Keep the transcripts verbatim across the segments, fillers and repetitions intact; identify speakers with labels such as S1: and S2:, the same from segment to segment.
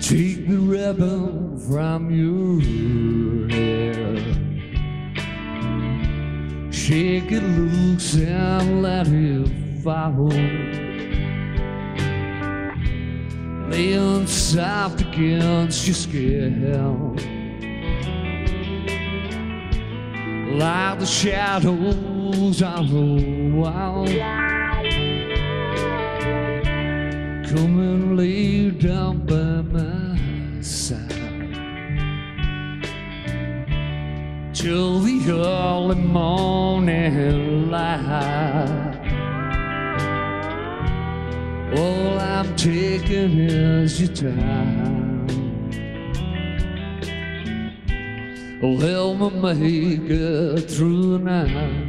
S1: Take the ribbon from your hair, shake it loose and let it fall. Laying soft against your skin, like the shadows on the wall. Come and lay down by my side till the early morning light. All I'm taking is your time. Oh, help me make it through the night.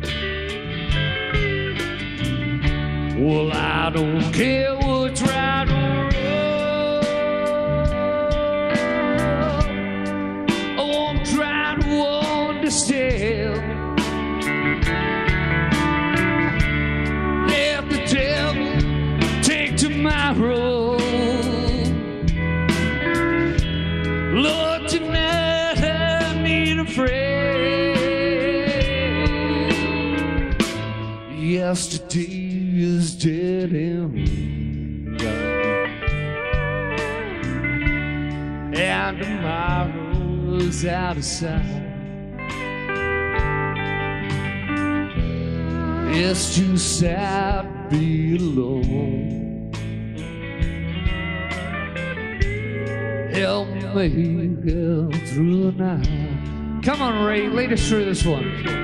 S1: Well, I don't care what's right or wrong. I won't try to understand. Let the devil take tomorrow. Lord, tonight I need a friend. Yesterday is dead and gone, and tomorrow's out of sight. It's too sad to be alone. Help me get through the night. Come on, Ray, lead us through this one.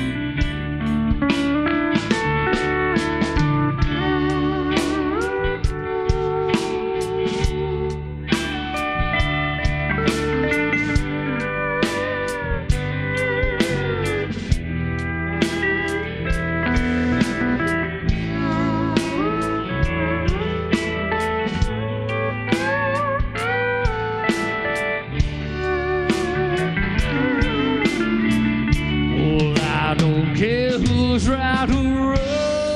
S1: I don't care who's right or wrong.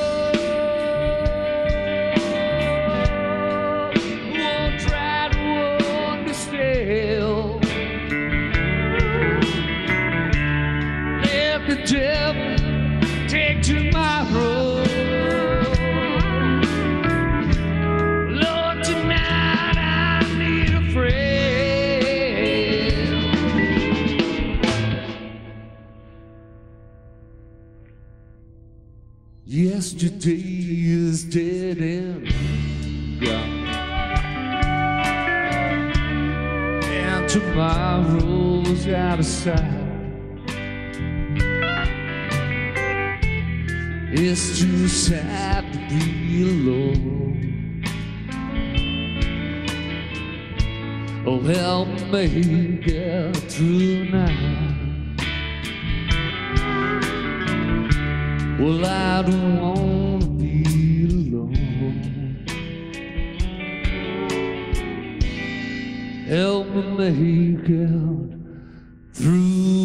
S1: Won't try to understand. Let the devil take tomorrow. Lord, tonight I need a friend. Yesterday is dead and gone, and tomorrow's out of sight. It's too sad to be alone. Oh, help me get through now. Well, I don't want to be alone. Help me make it through